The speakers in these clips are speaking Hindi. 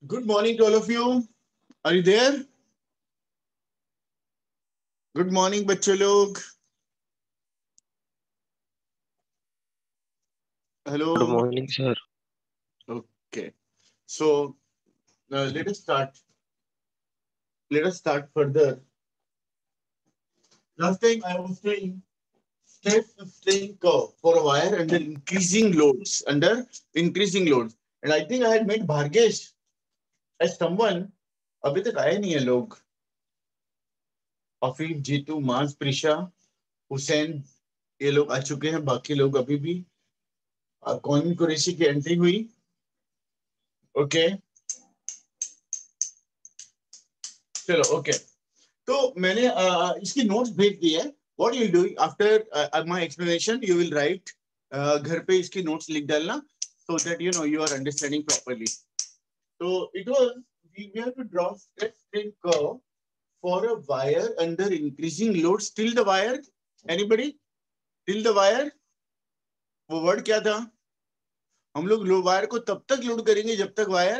Good morning to all of you. Are you there? Good morning, बच्चों लोग. Good Hello. morning, sir. Okay. So let us start. Let us start further. Last time I was saying stress strain curve for a wire under increasing loads. Under increasing loads, and I think I had met Bhargesh as someone. अभी तक आए नहीं है लोग. अफीफ, जीतू, माज, प्रिशा, हुसैन, ये लोग आ चुके हैं. बाकी लोग अभी भी. कौन कुरैशी की एंट्री हुई. ओके. चलो ओके. तो मैंने इसकी नोट्स भेज दी है. What you do after my explanation, you will write. घर पे इसकी नोट्स लिख डालना so that you know you are understanding properly. So it was we have to draw stress strain curve for a wire under increasing loads till the wire. Anybody? Till the wire. वो वर्ड क्या था? हम लोग वायर को तब तक लोड करेंगे जब तक वायर.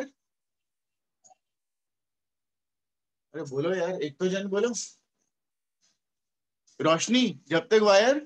अरे बोलो यार, एक तो जन बोलो. रोशनी, जब तक वायर.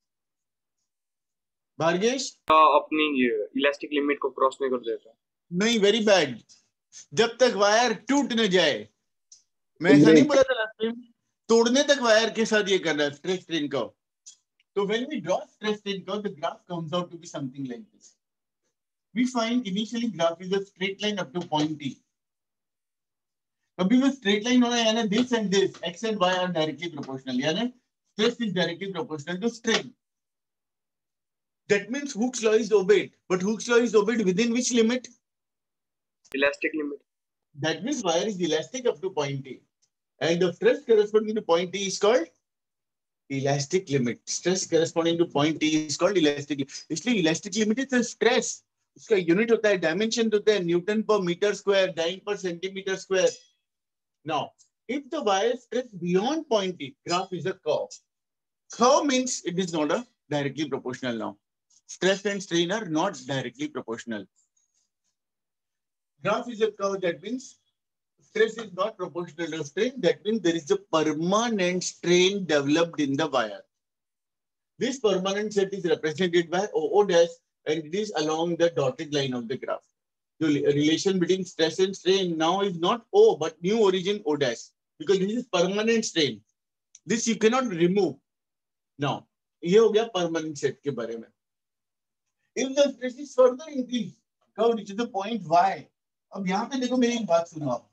भार्गेश, अपनी इलास्टिक लिमिट को क्रॉस नहीं कर देता. नहीं, वेरी बैड. जब तक वायर टूट न जाए. मैं ऐसा नहीं बोला था लास्ट टाइम. तोड़ने तक वायर के साथ ये करना है स्ट्रेस स्ट्रेन कर्व. तो when we draw stress strain curve, the graph comes out to be something like this. We find initially graph is a straight line up to point T. कभी भी straight line होना है यानी this and this, x and y are directly proportional. यानी stress is directly proportional to strain. That means Hooke's law is obeyed. But Hooke's law is obeyed within which limit? Elastic limit. That means wire is elastic up to point T. And the stress corresponding to point T is called elastic limit. Stress corresponding to point T is called elastic limit. इसलिए elastic limit is the stress. उसका यूनिट होता है, डायमेंशन होता है newton per metre square, dyne per centimetre square. Now, if the wire stress beyond point T, graph is a curve. Curve means it is not a directly proportional now. Stress and strain are not directly proportional. Graph is a curve, that means stress is not proportional to strain. That means there is a permanent strain developed in the wire. This permanent set is represented by OO dash, and it is along the dotted line of the graph. The relation between stress and strain now is not O, but new origin O dash, because this is permanent strain. This you cannot remove. Now, ये हो गया permanent set के बारे में. If the stress is further increased, curve reaches the point Y. अब यहाँ पे देखो, मेरी एक बात सुनो आप.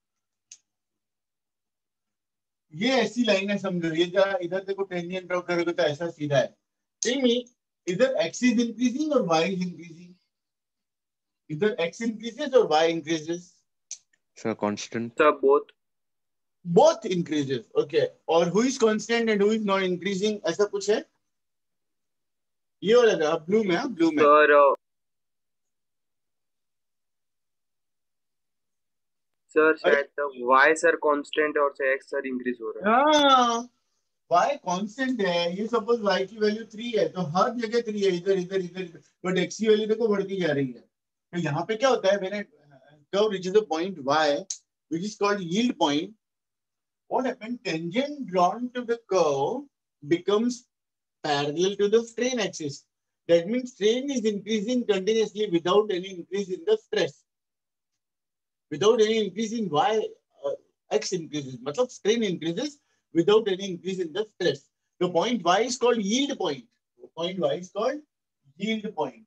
ये ऐसी लाइन है, समझो. ये इधर देखो, टेंजेंट ड्रॉ करोगे तो ऐसा सीधा है. Tell me, either x is increasing or y is increasing. Either x increases or y increases. Sir, constant. Sir, both. Both increases. Okay. Or who is constant and who is not increasing? ऐसा कुछ है? ये वाला था ब्लू में. ब्लू में सर शायद y सर कांस्टेंट और से x सर इंक्रीज हो रहा है. हाँ, y कांस्टेंट है. ये सपोज y की वैल्यू 3 है तो हर जगह 3 है, इधर इधर इधर. बट x की वैल्यू देखो बढ़ती जा रही है. तो यहाँ पे क्या होता है, मैंने curve reaches the point y which is called yield point. What happened? Tangent drawn to the curve becomes parallel to the strain axis. That means strain is increasing continuously without any increase in the stress. Without any increase in y, x increases. मतलब strain increases without any increase in the stress. The point y is called yield point. The point y is called yield point.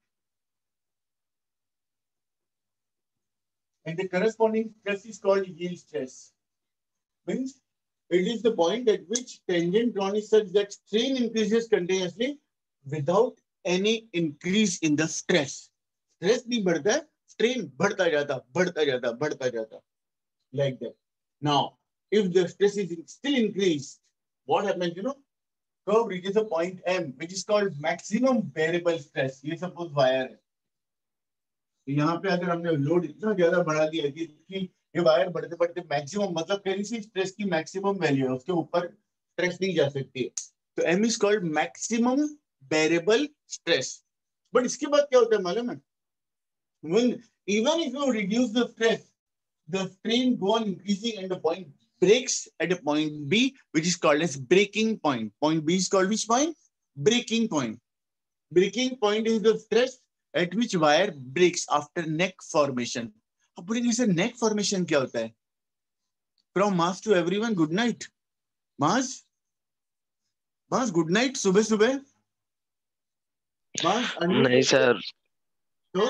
And the corresponding stress is called yield stress. Means it is the point at which tangent drawn is such that strain increases continuously without any increase in the stress. Stress नहीं बढ़ता है, strain बढ़ता जाता, बढ़ता जाता, बढ़ता जाता. Like that. Now, if the stress is still increased, what happens? You know, curve reaches a point M, which is called maximum bearable stress. ये suppose wire है. यहाँ पे अगर हमने लोड इतना ज्यादा बढ़ा दिया कि ये वायर बढ़ते बढ़ते मैक्सिमम, मतलब कहीं से स्ट्रेस की मैक्सिमम वैल्यू है, उसके ऊपर स्ट्रेस नहीं जा सकती है. तो M is called maximum bearable stress. But इसके बाद क्या होता है मालूम है? When even if you reduce the stress, the strain go on increasing and the point breaks at a point B, which is called as breaking point. Point B is called which point? Breaking point. Breaking point is the stress at which wire breaks after neck formation. अब बोलेंगे सर neck formation क्या होता है? From Mars to everyone, good night. Mars, good night. सुबह सुबह. Mars, नहीं सर, तो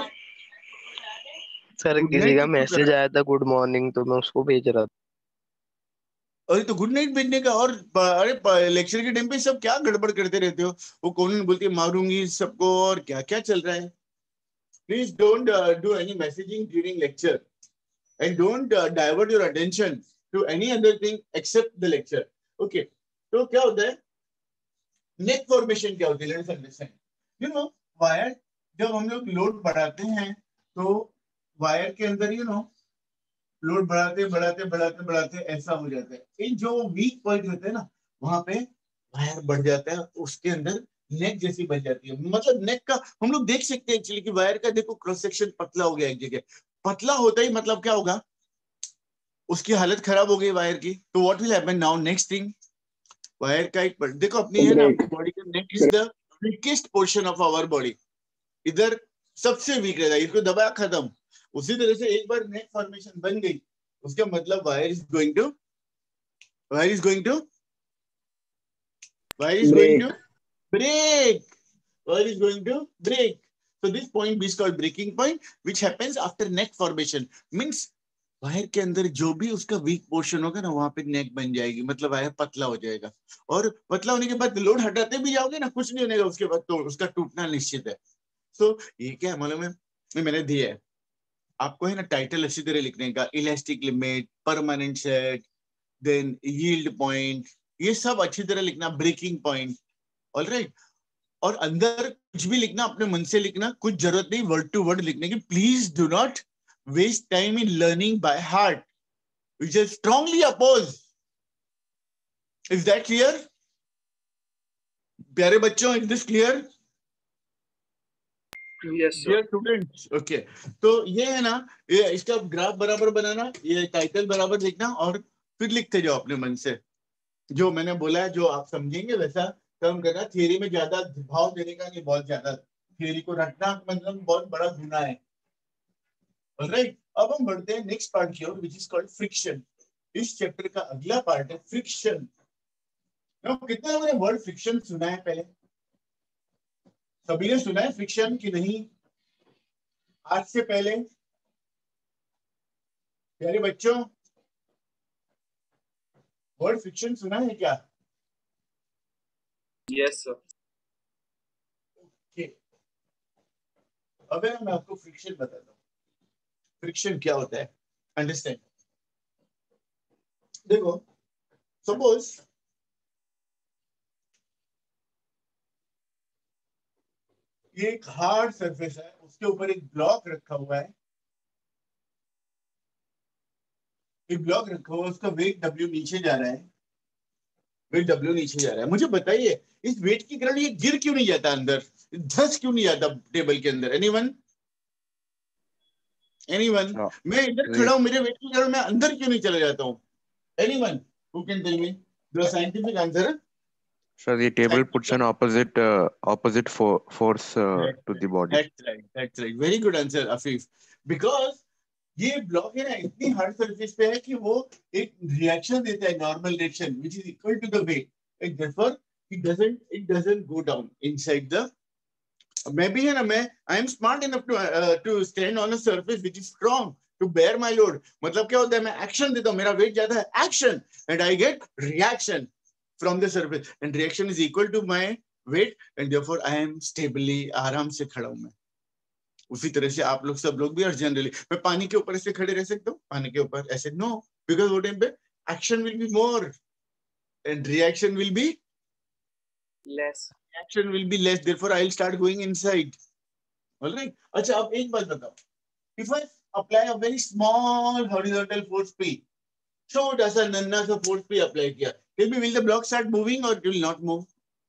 सर गुड किसी नाइट का क्यों मैसेज करा? आया था गुड मॉर्निंग, तो मैं उसको भेज रहा था। अरे तो गुड नाइट भेजने का, और अरे लेक्चर के टाइम पे सब क्या गड़बड़ करते रहते हो? वो कौन बोलती है मारूंगी सबको, और क्या क्या चल रहा है? Please don't do any messaging during lecture and don't divert your attention to any other thing except the lecture. Okay, तो क्या होता है नेक फॉर्मेशन? क्या होती है? Let's understand. You know wire, जब हम लोग लोड बढ़ाते हैं तो वायर के अंदर लोड बढ़ाते बढ़ाते बढ़ाते बढ़ाते ऐसा हो जाता है. इन जो वीक पॉइंट होते हैं ना, वहां पे वायर बढ़ जाता है, उसके अंदर नेक जैसी बन जाती है. मतलब नेक का हम लोग देख सकते हैं एक्चुअली कि वायर का देखो क्रॉस सेक्शन पतला हो गया एक जगह. पतला होता ही मतलब क्या होगा? उसकी हालत खराब हो गई वायर की. तो what will happen now? Next thing, wire का एक देखो अपनी है ना, अपनी बॉडी का neck is the weakest portion of our body. इधर सबसे वीक रहता है, इसको दबाया खत्म. उसी तरह से एक बार नेक फॉर्मेशन बन गई, उसका मतलब wire is going to break. Wire is going to break. So this point B is called breaking point, which happens after neck formation. Means wire के अंदर जो भी उसका वीक पोर्शन होगा ना, वहां पे नेक बन जाएगी, मतलब वायर पतला हो जाएगा. और पतला होने के बाद लोड हटाते भी जाओगे ना, कुछ नहीं होगा उसके बाद, तो उसका टूटना निश्चित है. सो ये क्या मालूम है, मैंने दिया है आपको है ना टाइटल अच्छी तरह लिखने का. Elastic limit, permanent set, then yield point, ये सब अच्छी तरह लिखना. Breaking point, alright. और अंदर कुछ भी लिखना अपने मन से लिखना, कुछ जरूरत नहीं वर्ड टू वर्ड लिखने की. Please do not waste time in learning by heart, which is strongly opposed. Is that clear? प्यारे बच्चों, is this clear? Yes, sir. Dear students, okay. तो ये है ना, ये इसका ग्राफ बराबर बनाना, ये टाइटल बराबर लिखना, और फिर लिखते जाओ अपने मन से. जो मैंने बोला है, जो आप समझेंगे वैसा काम करना. थियरी में ज्यादा भाव देने का नहीं, बहुत ज्यादा थियरी को रटना मतलब बहुत बड़ा गुना है. ऑलराइट, अब हम बढ़ते हैं नेक्स्ट पार्ट की ओर, विच इज कॉल्ड फ्रिक्शन. इस चैप्टर का अगला पार्ट है फ्रिक्शन. कितने लोगों ने वर्ड फ्रिक्शन सुना है? पहले सभी ने सुना है फ्रिक्शन कि नहीं? आज से पहले प्यारे बच्चों, वर्ड फ्रिक्शन सुना है क्या? Yes, sir. अब मैं आपको फ्रिक्शन बताता हूँ. फ्रिक्शन क्या होता है, अंडरस्टैंड. देखो, सपोज ये एक हार्ड सरफेस है, उसके ऊपर एक ब्लॉक रखा हुआ है. एक ब्लॉक रखा हुआ है, उसका वेट W नीचे जा रहा है. वेट W नीचे जा रहा है. मुझे बताइए, इस वेट के कारण ये गिर क्यों नहीं जाता अंदर? धस क्यों नहीं जाता टेबल के अंदर? एनीवन? मैं इधर खड़ा हूं, मेरे वेट के कारण मैं अंदर क्यों नहीं चला जाता हूँ? Anyone who can tell me the scientific answer? So the table puts an opposite force to the body. That's right. Very good answer, Afif. Because ये ब्लॉक है ना, इतनी हार्ड सरफेस पे है कि वो एक रिएक्शन देता है, normal reaction, which is equal to the weight. And therefore, it doesn't go down inside the. मैं भी है ना, I am smart enough to stand on a surface which is strong to bear my load. मतलब क्या होता है, मैं एक्शन देता हूँ, मेरा वेट ज्यादा है, action, and I get reaction from the surface, and reaction is equal to my weight, and therefore I am stably, आराम से खड़ा हूं मैं. उसी तरह से आप लोग सब लोग भी, और जनरली मैं पानी के ऊपर ऐसे खड़े रह सकता हूँ? पानी के ऊपर ऐसे नो, बिकॉज वो टाइम पे action will be more and reaction will be Less. Action will be less, therefore I'll start going inside. All right. अच्छा, अब एक बात बताओ. If I apply a very small horizontal force P, छोटा सा नन्ना सा force P apply किया, tell me, will the block start moving or it will not move?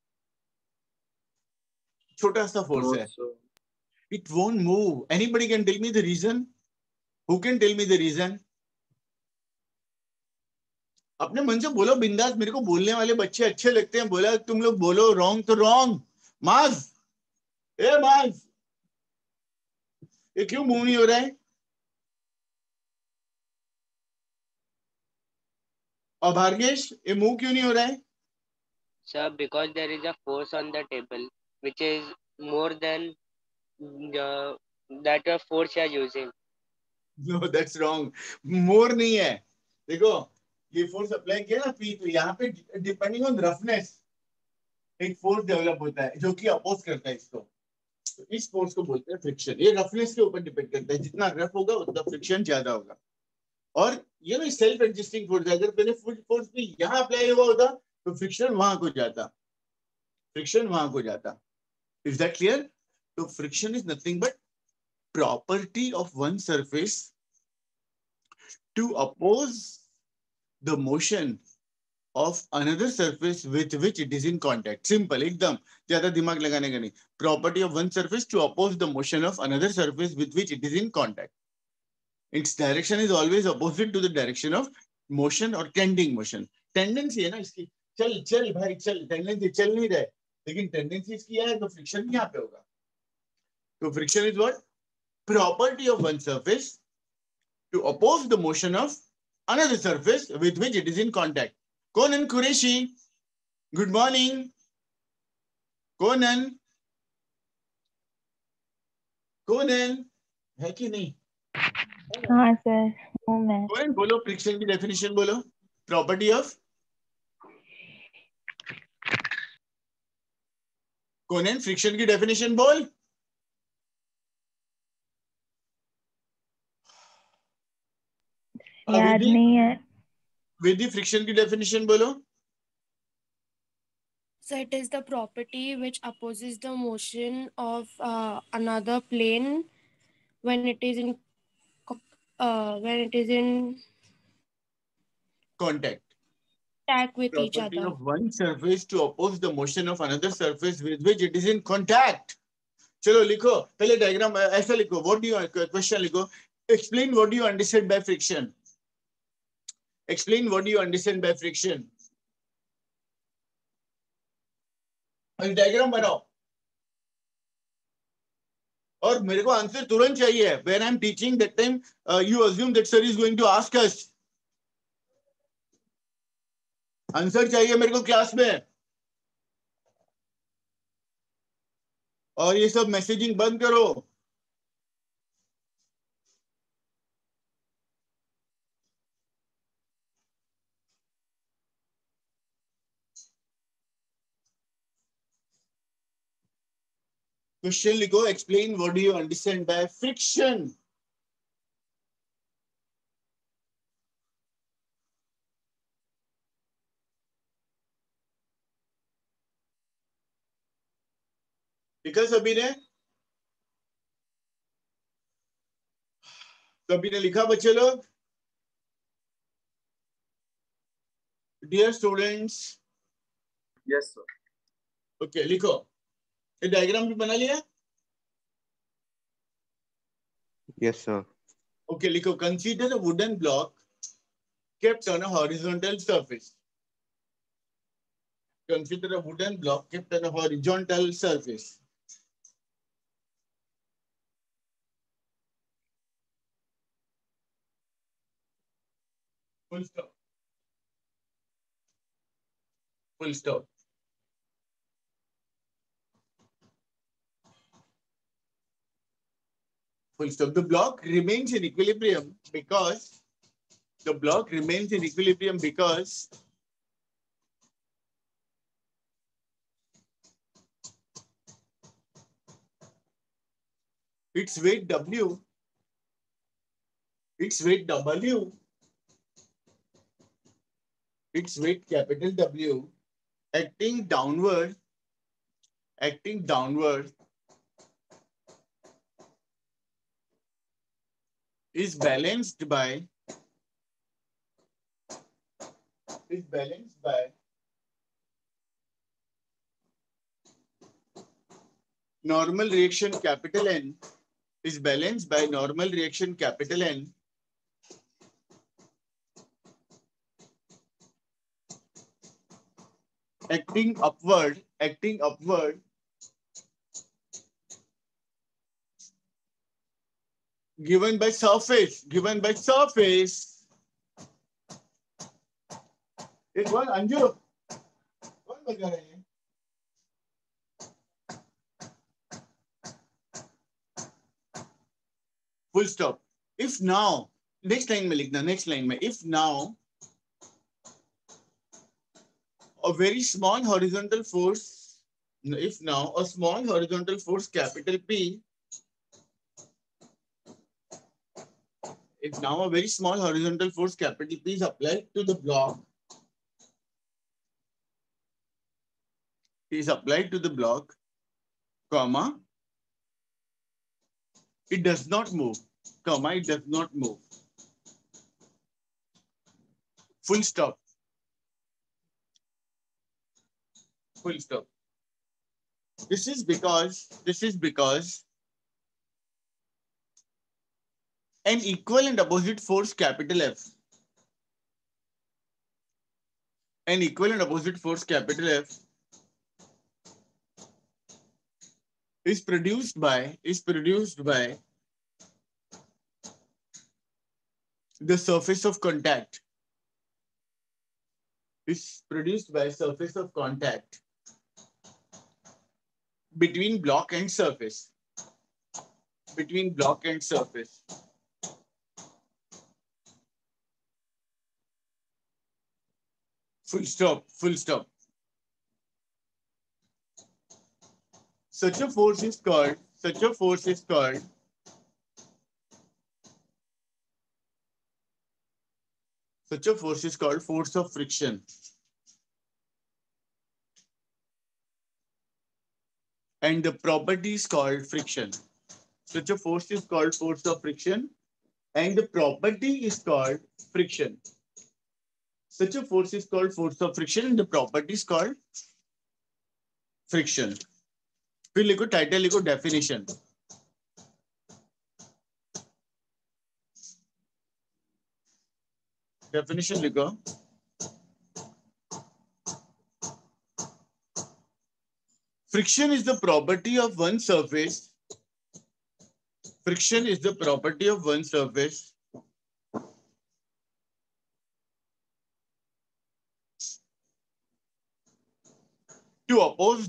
छोटा सा force है. So, It won't move. Anybody can tell me the reason? Who can tell me the reason? अपने मन से बोलो बिंदास, मेरे को बोलने वाले बच्चे अच्छे लगते हैं, बोला तुम लोग बोलो रॉन्ग तो रॉन्ग। माज, ए माज, ये क्यों मूव नहीं हो रहा है? और भार्गेश, ये मूव क्यों नहीं हो रहा है? Sir, because there is a force on the table, which is more than the that force you are using. No that's wrong, more नहीं है। देखो ये फोर्स अप्लाई किया ना पी, तो यहाँ पे डिपेंडिंग ऑन रफनेस एक फोर्स डेवलप होता है जो कि अपोज करता है इसको, तो इस फोर्स को बोलते हैं फ्रिक्शन। ये रफनेस के ऊपर डिपेंड करता है, जितना रफ होगा उतना फ्रिक्शन ज्यादा होगा। और ये भी सेल्फ एडजस्टिंग फोर्स है, अगर पहले फुल फोर्स भी यहाँ अप्लाई हुआ होता तो फ्रिक्शन वहां को जाता, फ्रिक्शन वहां को जाता। Is that clear? तो friction is nothing but property of one surface to oppose the motion of another surface with which it is in contact. Simple, एकदम ज्यादा दिमाग लगाने का नहीं। Property of one surface to oppose the motion of another surface with which it is in contact. Its direction is always opposite to the direction of motion or tending motion. Tendency है ना इसकी, चल चल भाई चल, टेंडेंसी चल नहीं रहा है, लेकिन टेंडेंसी इसकी है तो फ्रिक्शन भी यहाँ पे होगा। तो friction is what? Property of one surface to oppose the motion of another surface with which it is in contact. Conan Qureshi, good morning. Conan, Conan, है कि नहीं? हाँ सर, हूँ मैं। Conan बोलो फ्रिक्शन की डेफिनेशन बोलो। Property of Conan, फ्रिक्शन की डेफिनेशन बोल। याद नहीं है। विधि फ्रिक्शन की डेफिनेशन बोलो। So it is the property which opposes the motion of another plane when it is in Contact. contact with each Property other. of one surface to oppose the motion of another surface with which it is in contact. चलो लिखो, पहले डायग्राम ऐसा लिखो, व्हाट डू यू, क्वेश्चन लिखो, explain what do you understand by friction, explain what do you understand by friction. Diagram बनाओ और मेरे को आंसर तुरंत चाहिए। When I am teaching that time you assume that sir is going to ask us, answer चाहिए मेरे को क्लास में। और ये सब मैसेजिंग बंद करो। क्वेश्चन लिखो, explain what do you understand by friction. लिखा सभी ने? सभी ने लिखा बच्चे लोग? Dear students, Yes, sir. Okay लिखो। ये डायग्राम भी बना लिया? Yes, sir. Okay, लिखो, consider a wooden block kept on a horizontal surface. Consider a wooden block kept on a horizontal surface. Full stop. Full stop. Full stop. The block remains in equilibrium because its weight W, its weight W, its weight capital W, acting downward is balanced by normal reaction capital N, is balanced by normal reaction capital N acting upward, given by surface. एक बार अंजू कौन बजा रहे हैं? Full stop. If now, next line में लिखना, if now a very small horizontal force, if now a small horizontal force capital P, if now a very small horizontal force capital P is applied to the block, comma, it does not move, full stop. This is because an equal and opposite force capital F, is produced by the surface of contact. Between block and surface. Full stop. Such a force is called force of friction. And the property is called friction. Such a force is called force of friction, and the property is called friction. Such a force is called force of friction, and the property is called friction. फिर लिखो टाइटल, लिखो डेफिनेशन. लिखो. Friction is the property of one surface. To oppose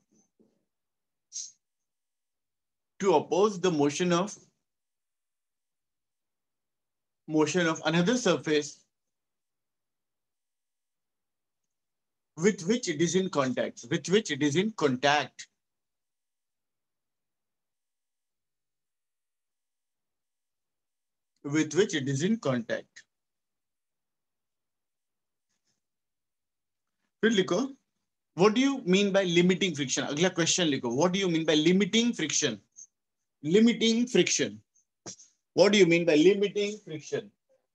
the motion of another surface with which it is in contact. फिर लिखो, what do you mean by limiting friction? अगला क्वेश्चन लिखो, what do you mean by limiting friction? What do you mean by limiting friction?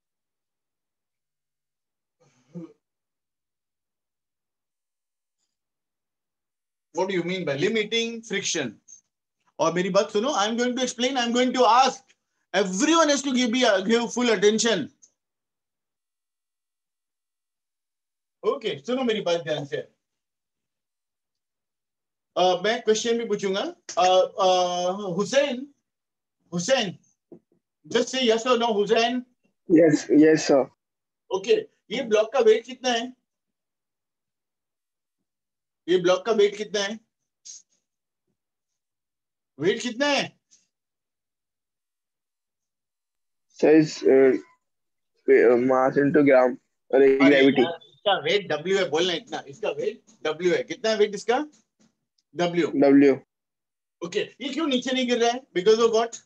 What do you mean by limiting friction? और मेरी बात सुनो, I'm going to explain, I'm going to ask. Everyone has to give full attention. Okay, सुनो मेरी बात ध्यान से. मैं क्वेश्चन भी पूछूंगा. Hussein, just say yes or no, Hussein. Yes, sir. Okay, ये ब्लॉक का वेट कितना है? वेट कितना है? Says mass into gram और gravity. इसका वेट W है, बोलना इतना. इसका वेट W है. कितना है वेट इसका? W. Okay, ये क्यों नीचे नहीं गिर रहा है? Because of what?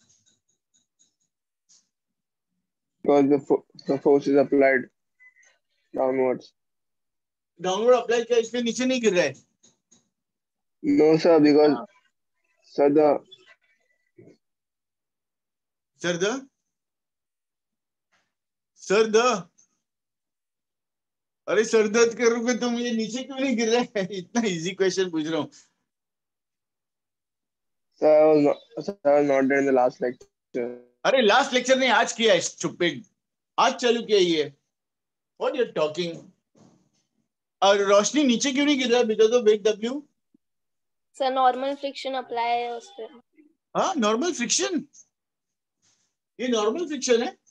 Because the force is applied downwards. Downward apply क्या इसमें नीचे नहीं गिर रहा है? No, sir, because अरे सर दर्द करोगे तुम, ये नीचे क्यों नहीं गिर रहा है? इतना इजी क्वेश्चन पूछ रहा हूँ. Sir, I was not there in the last lecture. अरे लास्ट लेक्चर नहीं, आज किया है. स्टूपिड, आज चालू किया ये. What you're talking? और रोशनी नीचे क्यों नहीं गिर रहा? Because of weight W. Sir normal friction apply है उस पर। हाँ, नॉर्मल फ्रिक्शन, ये नॉर्मल फ्रिक्शन है।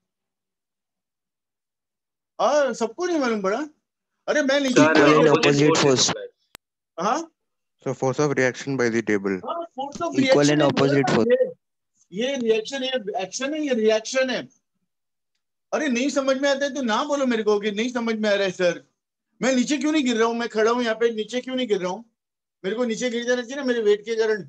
और सबको नहीं मालूम पड़ा? अरे मैं नीचे Sir, Equal and opposite opposite force is force. applied. हाँ So force of reaction by the table. हाँ, force of Equal reaction and opposite force. ये रिएक्शन, ये एक्शन है, ये रिएक्शन है। अरे नहीं समझ में आता है तो ना बोलो मेरे को कि नहीं समझ में आ रहा है सर। मैं नीचे क्यों नहीं गिर रहा हूँ? मैं खड़ा हूँ यहाँ पे, नीचे क्यों नहीं गिर रहा हूँ? मेरे को नीचे गिर जाना चाहिए ना मेरे वेट के कारण।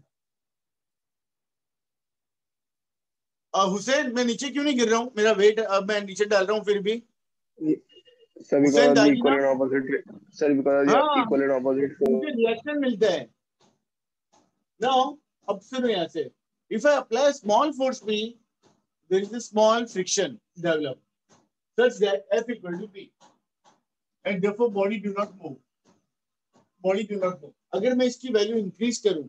हुसैन, मैं नीचे क्यों नहीं गिर रहा हूँ? मेरा वेट अब मैं नीचे डाल रहा हूँ फिर भी। Sir, because Hussain of the दागी equal ना? and opposite. Sir, because of the हाँ, equal and opposite force. मुझे रिएक्शन मिलता है ना। अब सुनो यहाँ से, if I apply small force P, there is a small friction develop such that F equal to P, and therefore body do not move. Body do not move. अगर मैं इसकी वैल्यू इंक्रीज करूं,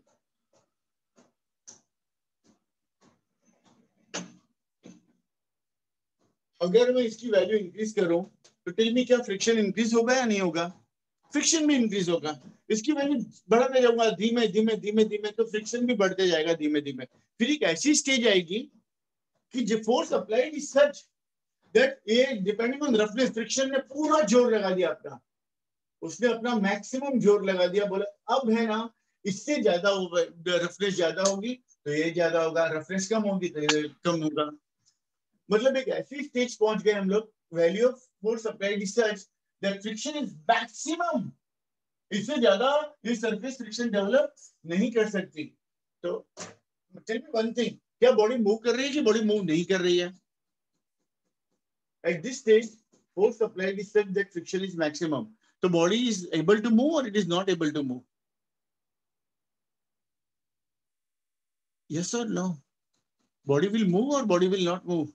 अगर मैं इसकी वैल्यू इंक्रीज करूं तो टेल मी, क्या फ्रिक्शन इंक्रीज होगा या नहीं होगा? फ्रिक्शन भी इंक्रीज होगा। इसकी वैल्यू बढ़ाते जाऊंगा धीमे धीमे धीमे धीमे, तो फ्रिक्शन भी बढ़ते जाएगा धीमे धीमे। फिर एक ऐसी स्टेज आएगी कि जो force applied is such that ये डिपेंडिंग ऑन रफनेस, फ्रिक्शन ने पूरा जोर लगा दिया अपना, उसने अपना मैक्सिमम जोर लगा दिया, बोला अब है ना इससे ज्यादा होगा, रफनेस ज्यादा होगी तो ये ज्यादा होगा, रफनेस कम होगी तो ये कम होगा। मतलब एक ऐसी स्टेज पहुंच गए हम लोग, value of force applied is such that friction is maximum, इससे ज्यादा ये सरफेस फ्रिक्शन डेवलप नहीं कर सकती। तो टेल मी वन थिंग, क्या बॉडी मूव कर रही है कि बॉडी मूव नहीं कर रही है? At this stage force applied is such that friction is maximum, तो body is able to move और it is not able to move? yes or no? Body will move or body will not move?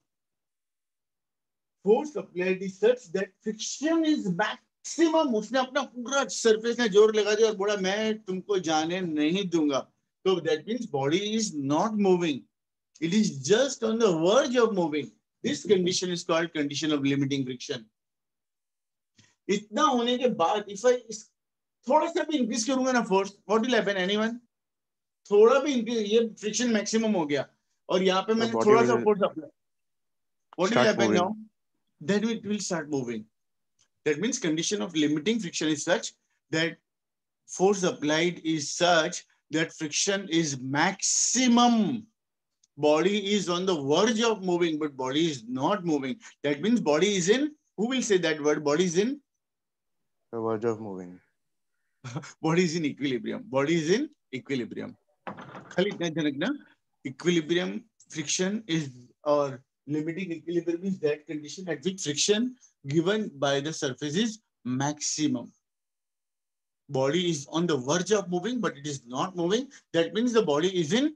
Force applied is such that friction is maximum, उसने अपना पूरा सरफेस में जोर लगा दिया और बोला मैं तुमको जाने नहीं दूंगा, तो that means body is not moving, it is just on the verge of moving. This condition is called condition of limiting friction. इतना होने के बाद if I थोड़ा सा भी इंक्रीज करूंगा ना force, what will happen? Anyone? थोड़ा भी इंक्रीज, ये फ्रिक्शन मैक्सिमम हो गया और यहाँ पे मैंने थोड़ा सा force apply, what will happen now? Then it will start moving. That means condition of limiting friction is such that force applied is such that friction is maximum. Body is on the verge of moving, but body is not moving. That means body is in, who will say that word? Body is in? The verge of moving. Body is in equilibrium. Body is in equilibrium. खाली इतना ध्यान रखना, equilibrium friction is, or limiting equilibrium is that condition at which friction given by the surface is maximum. Body is on the verge of moving, but it is not moving. That means the body is in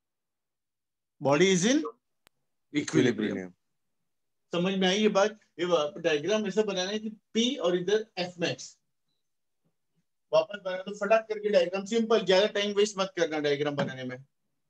equilibrium. समझ में आई ये बात? ये डायग्राम ऐसा बनाना है कि P और इधर F max, वापस बना तो फटाक करके डायग्राम, सिंपल, ज्यादा टाइम वेस्ट मत करना डायग्राम बनाने में।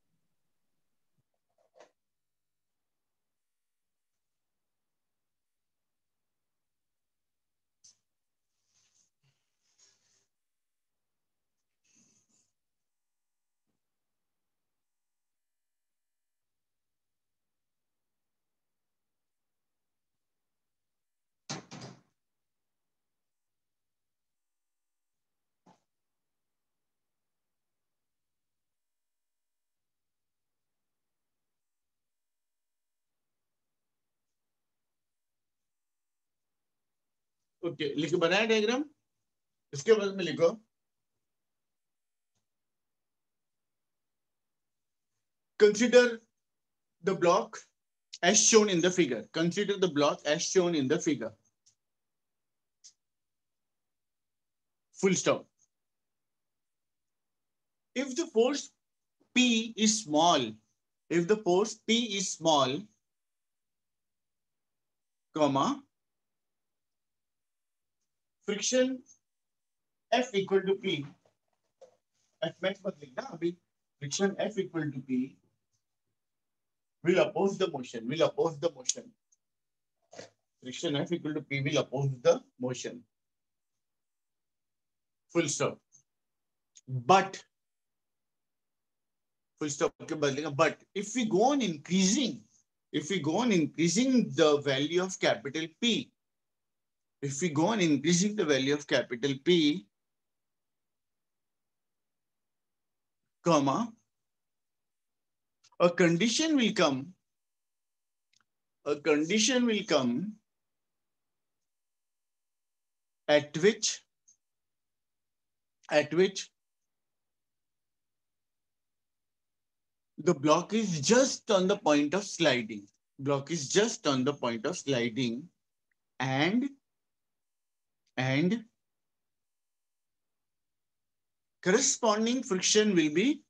ओके, लिखो, बनाया डायग्राम, इसके बाद में लिखो consider the block as shown in the figure. Consider the block as shown in the figure. Full stop. If the force P is small, if the force P is small, comma, friction F equal to P, F max मत लिखना अभी, friction F equal to P will oppose the motion, will oppose the motion. Friction F equal to P will oppose the motion. full stop. But full stop के बाद लिखा but if we go on increasing the value of capital P, if we go on increasing the value of capital P, comma, a condition will come at which the block is just on the point of sliding. And corresponding friction will be,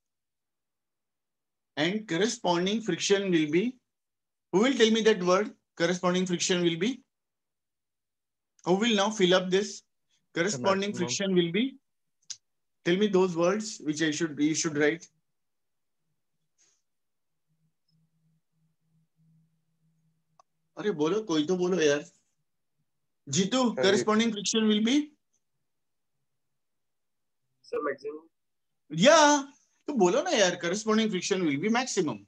who will tell me that word? Corresponding friction will be? Who will now fill up this? Corresponding maximum. friction will be? Tell me those words which you should write. अरे बोलो, कोई तो बोलो यार. Jitu, corresponding friction will be? Sir, maximum. Yeah, तो बोलो ना यार, corresponding friction will be maximum.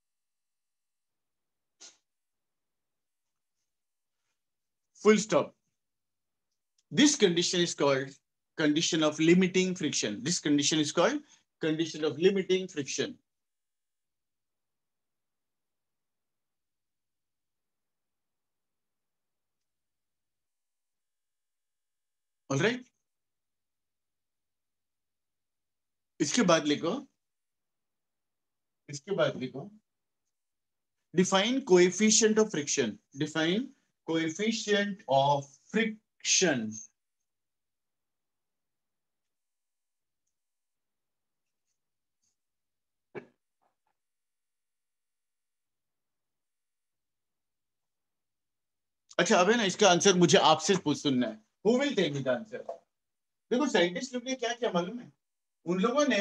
Full stop. This condition is called condition of limiting friction. This condition is called condition of limiting friction. All right. इसके बाद लिखो. Define coefficient of friction. Define coefficient of friction. अच्छा, अब है ना, इसका आंसर मुझे आपसे सुनना है. Who will take the answer? देखो साइंटिस्ट लोग ने क्या क्या मालूम है, उन लोगों ने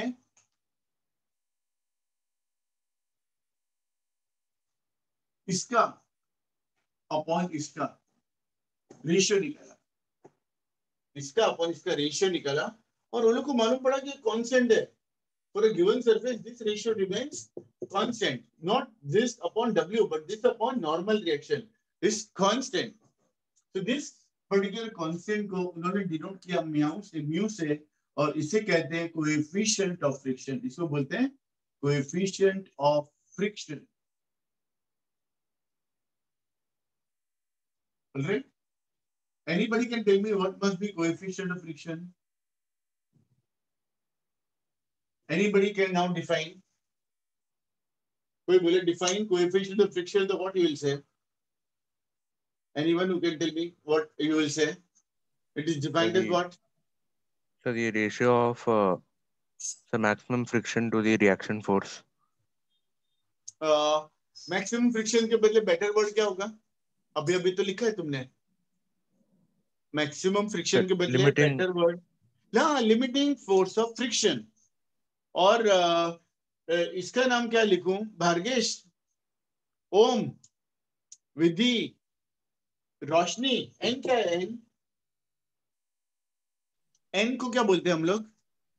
इसका अपॉन इसका रेशियो निकाला, और उन लोग को मालूम पड़ा कि कांस्टेंट है. For a given surface, this ratio remains constant. Not this upon W, but this upon normal reaction is constant. So this particular constant को उन्होंने डिनोट किया म्यू से, और इसे कहते हैं कोएफिशिएंट ऑफ फ्रिक्शन. इसको बोलते हैं coefficient of friction. All right? Anybody can tell me what must be coefficient of friction? Anybody can now define. कोई बोले define coefficient of friction, तो what you will say? Anyone who can tell me what you will say? It is defined as what? So the ratio of the maximum friction to the reaction force. Maximum friction के बदले better word क्या होगा? अभी तो लिखा है तुमने. Maximum friction के बदले Limiting- better word. ना, limiting force of friction. और इसका नाम क्या लिखूं? भार्गेश, ओम, विधि, रोशनी. एन क्या है? एन को क्या बोलते हैं हम लोग?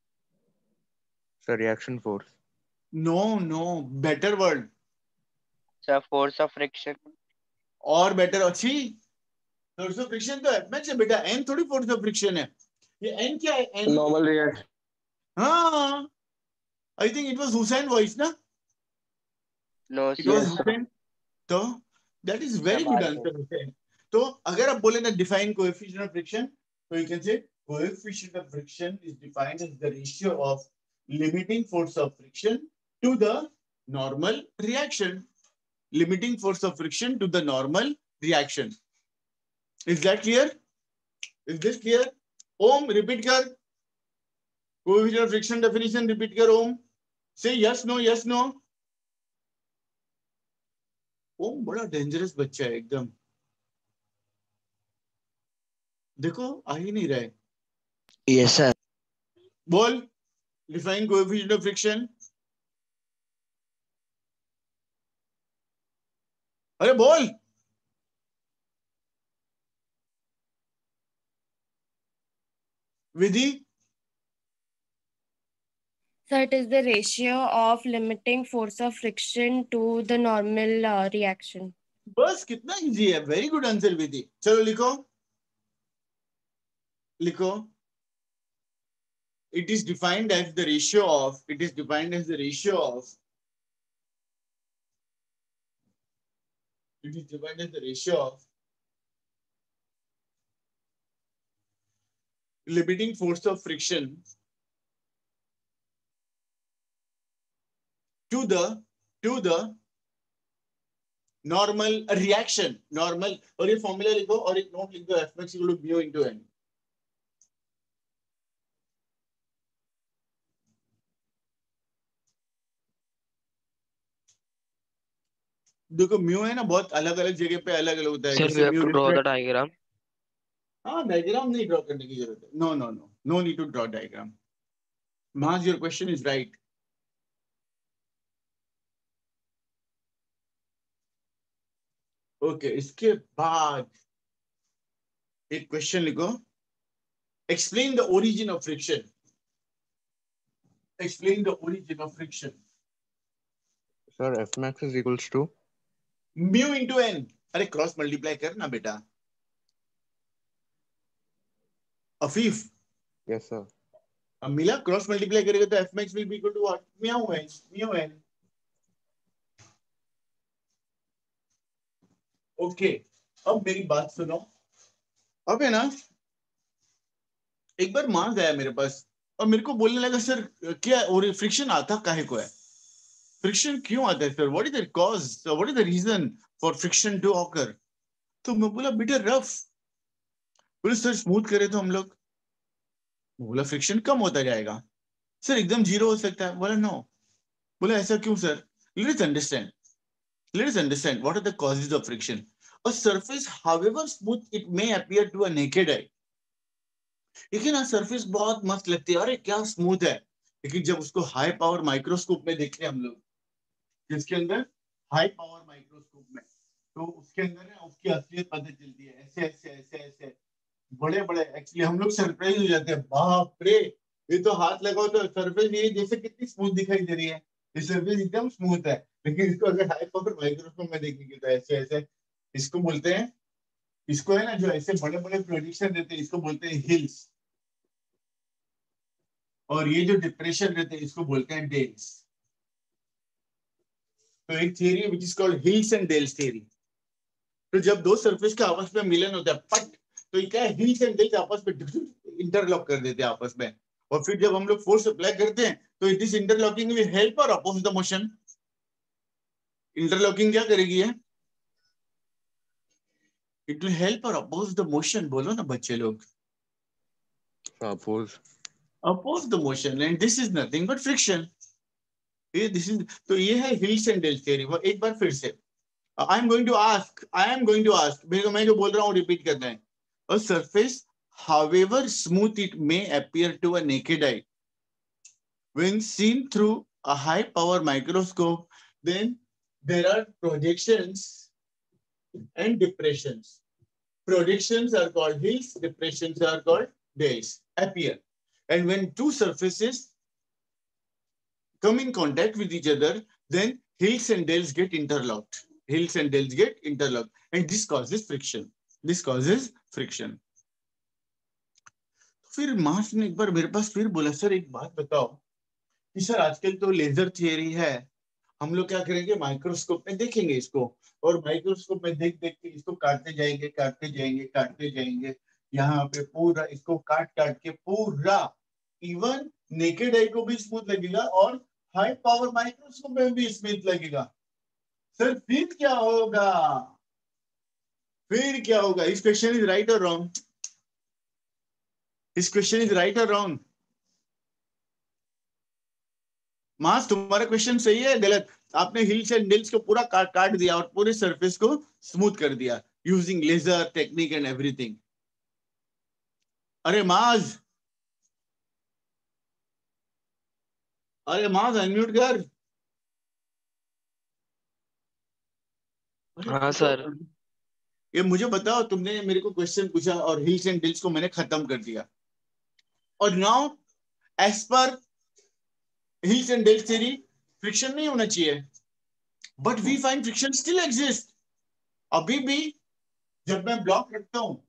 So reaction force. No, better word. Sir, force of friction. और बेटर अच्छी. फोर्स ऑफ फ्रिक्शन तो एफ है बेटा, एन थोड़ी फोर्स ऑफ फ्रिक्शन है. ये एन क्या है? N Normal reaction. हाँ, I think it was Hussain voice ना. No, it sir. Was Hussain. तो that is very good answer Hussain. तो अगर आप बोले ना डिफाइन कोएफिशिएंट ऑफ फ्रिक्शन, तो you can say coefficient of friction is defined as the ratio of limiting force of friction to the normal reaction. Limiting force of friction to the normal reaction. Is that clear? Is this clear? Om, repeat कर. Coefficient of friction definition repeat कर. Om, say yes, no, yes, no. Om बड़ा डेंजरस बच्चा है एकदम. देखो आ ही नहीं रहा है. Yes, sir. बोल, define coefficient of friction. अरे बोल. विधि, So it is the ratio of limiting force of friction to the normal reaction. बस कितना इजी है. Very good answer Vidhi. चलो लिखो लिखो. It is defined as the ratio of. It is defined as the ratio of. It is defined as the ratio of limiting force of friction to the normal reaction. Normal. और ये फॉर्मूला लिखो और एक नोट लिख दो. Fmax equal to mu into n. देखो म्यू है ना, बहुत अलग अलग जगह पे अलग अलग होता है. Sir, we जैसे have mu to draw the diagram. हाँ, डायग्राम नहीं ड्रॉ करने की जरूरत है. No need to draw diagram. Mars, your question is right. Okay, इसके बाद एक क्वेश्चन लिखो. Explain the origin of friction. Explain the origin of friction. Sir, Fmax is equals to mu into N. अरे क्रॉस मल्टीप्लाई कर ना बेटा. Afif, yes sir. अब मिला. क्रॉस मल्टीप्लाई करेगा तो F max will B equal to what? Mu N. Mu N. Okay, अब मेरी बात सुनो. अब है ना, एक बार मार्क्स आया मेरे पास और मेरे को बोलने लगा सर क्या और फ्रिक्शन आता काहे को है? फ्रिक्शन क्यों आता है sir? What is the cause? What is the reason for friction to occur? तो मैं बोला बेटा रफ. बोले सर स्मूथ करे तो हम लोग. बोला फ्रिक्शन कम होता जाएगा. सर एकदम जीरो हो सकता है? बोला नो. बोला ऐसा क्यों sir? Let's understand. Let's understand what are the causes of friction. A surface, however smooth it may appear to a naked eye. लेकिन ना सरफेस बहुत मस्त लगती है. अरे क्या स्मूथ है. लेकिन जब उसको हाई पावर माइक्रोस्कोप में देखते हैं हम लोग, जिसके अंदर हाई पावर माइक्रोस्कोप में, तो उसके अंदर ना उसकी असलियत पता चलती है. ऐसे ऐसे ऐसे ऐसे बड़े बड़े. एक्चुअली हम लोग सरप्राइज हो जाते हैं. बाप रे, ये तो हाथ लगाओ तो सरफेस ये जैसे कितनी स्मूथ दिखाई दे रही है. ये सरफेस एकदम स्मूथ है. लेकिन इसको अगर हाई पावर माइक्रोस्कोप में देखेंगे तो ऐसे ऐसे. इसको बोलते हैं, इसको है ना जो ऐसे बड़े बड़े प्रोजेक्शन रहते हैं इसको बोलते हैं हिल्स. और ये जो डिप्रेशन रहते हैं इसको बोलते हैं डेल्स. तो एक थियरी है which is called hills and dales theory. तो जब दो सरफेस के आपस में मिलन होता है पट, तो ये क्या है, हिल्स एंड डेल्स आपस में इंटरलॉक कर देते हैं आपस में. और फिर जब हम लोग फोर्स अप्लाई करते हैं तो it is interlocking will help और अपोज द मोशन. इंटरलॉकिंग क्या करेगी है? इट विल हेल्प और अपोज द मोशन. बोलो ना बच्चे लोग. Oppose the motion. And this is nothing but friction. ये दिस इज, तो ये है हिल्स एंड डेल्स थियरी. एक बार फिर से I am going to ask मेरे को, मैं जो बोल रहा हूँ रिपीट करना है. A surface however smooth it may appear to a naked eye, when seen through a high power microscope, then there are projections and depressions. Projections are called hills, depressions are called dales, appear. And when two surfaces come in contact with each other, then hills and dales get interlocked. Hills and dales get interlocked. And this causes friction. This causes friction. फिर मार्क्स ने एक बार मेरे पास फिर बोला सर एक बात बताओ कि सर आजकल तो लेजर थियरी है, हम लोग क्या करेंगे माइक्रोस्कोप में देखेंगे इसको, और माइक्रोस्कोप में देख देख के इसको काटते जाएंगे. यहाँ पे पूरा इसको काट के पूरा इवन नेकेड आई को भी स्मूथ लगेगा और हाई पावर माइक्रोस्कोप में भी स्मूथ लगेगा. सर फिर क्या होगा? इस क्वेश्चन इज राइट और wrong? This question is right or wrong? मास तुम्हारा क्वेश्चन सही है गलत? आपने हिल्स एंड डेल्स को पूरा काट दिया और पूरे सरफेस को स्मूथ कर दिया using laser technique and everything. अरे मास अनम्यूट कर. हाँ सर. ये मुझे बताओ, तुमने मेरे को क्वेश्चन पूछा और हिल्स एंड डेल्स को मैंने खत्म कर दिया. और now as per hills and dales theory friction नहीं होना चाहिए, but we find friction still exist. अभी भी जब मैं ब्लॉक रखता हूं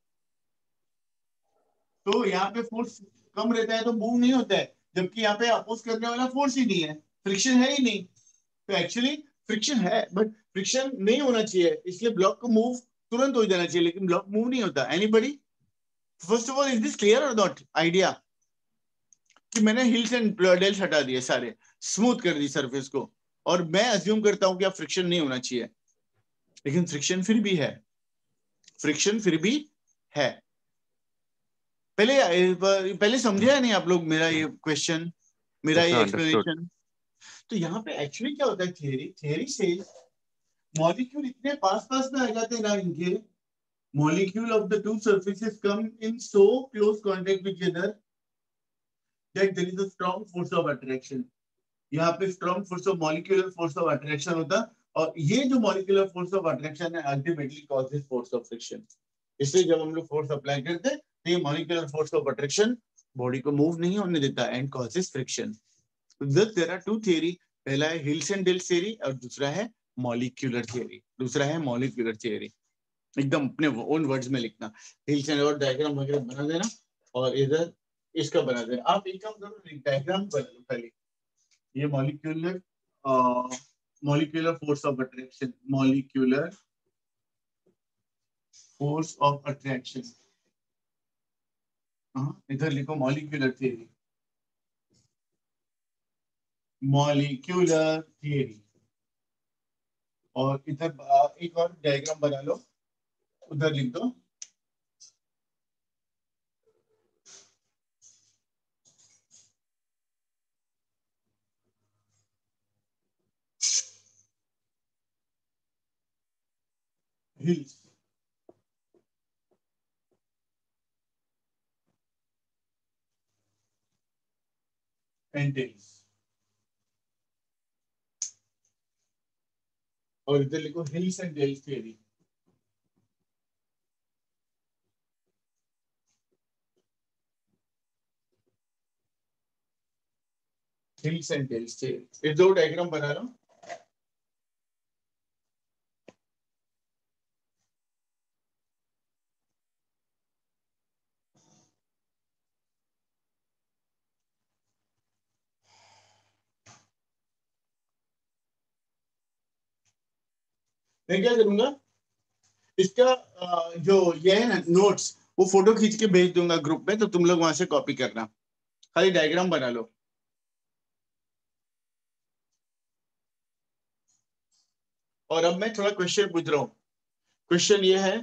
तो यहाँ पे फोर्स कम रहता है तो मूव नहीं होता है, जबकि यहाँ पे अपोज करने वाला फोर्स ही नहीं है, फ्रिक्शन है ही नहीं। तो एक्चुअली फ्रिक्शन है बट फ्रिक्शन नहीं होना चाहिए, इसलिए ब्लॉक को मूव तुरंत हो जाना चाहिए, लेकिन ब्लॉक मूव नहीं होता। Anybody? First of all, is this clear और नॉट आइडिया कि मैंने हिल्स एंड डेल्स हटा दिए, सारे स्मूथ कर दी सरफेस को, और मैं अज्यूम करता हूं कि अब फ्रिक्शन नहीं होना चाहिए, लेकिन फ्रिक्शन फिर भी है, फ्रिक्शन फिर भी है। पहले समझे या नहीं आप लोग मेरा ये क्वेश्चन, मेरा Yes, ये sir, understood. एक्सप्लेनेशन? तो यहाँ पे एक्चुअली क्या होता है, थियरी से मॉलिक्यूल इतने पास में आ जाते हैं ना, इनके molecule of the two surfaces come in so close contact with each other that there is a strong force of attraction. यहाँ पे strong force of molecular force of attraction होता, और ये जो molecular force of attraction है ultimately causes force of friction। इसलिए जब हम लोग force apply करते हैं तो ये molecular force of attraction body को move नहीं होने देता and causes friction। Thus there are two theory, पहला है Hills and Dale theory और दूसरा है molecular theory। एकदम अपने ओन वर्ड्स में लिखना, हिल्स एंड और डायग्राम वगैरह बना देना, और इधर इसका बना देना। आप एक काम करो, डायग्राम बना लो पहले, ये molecular force of attraction, molecular force of attraction, इधर लिखो मॉलिक्यूलर थियरी, मॉलिक्यूलर थियरी, और इधर एक और डायग्राम बना लो, उधर लिख दो हिल्स एंड डेल्स, और इधर लिखो hills and dales theory. Hills and dales theory, ये दो डायग्राम बना लो। मैं क्या करूंगा, इसका जो ये है ना नोट्स, वो फोटो खींच के भेज दूंगा ग्रुप में, तो तुम लोग वहां से कॉपी करना, खाली डायग्राम बना लो। और अब मैं थोड़ा क्वेश्चन पूछ रहा हूँ। क्वेश्चन ये है,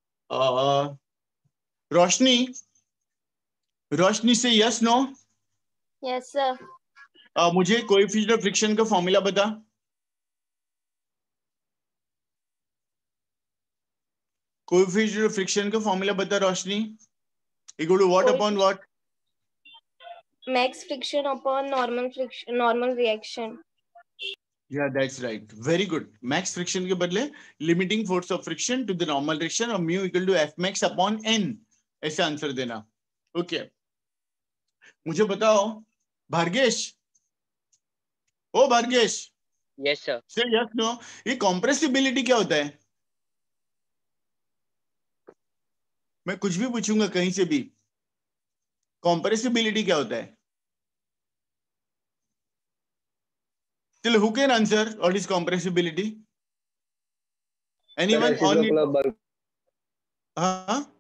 रोशनी से यस नो? Yes sir. मुझे कोएफिशिएंट ऑफ फ्रिक्शन का फॉर्मूला बता। कोएफिशिएंट ऑफ फ्रिक्शन का फॉर्मूला बता Roshni. Equal to what upon what? Max friction upon normal reaction. Yeah, that's right. Very good. Max friction के बदले limiting force of friction to the normal reaction और mu equal to F max upon n, ऐसे आंसर देना। ओके, मुझे बताओ भार्गेश, ओ Bhargesh, yes sir. Say yes no, ये कॉम्प्रेसिबिलिटी क्या होता है? मैं कुछ भी पूछूंगा कहीं से भी, कॉम्प्रेसिबिलिटी क्या होता है? चलो, who can answer what is compressibility? Anyone on it? हाँ,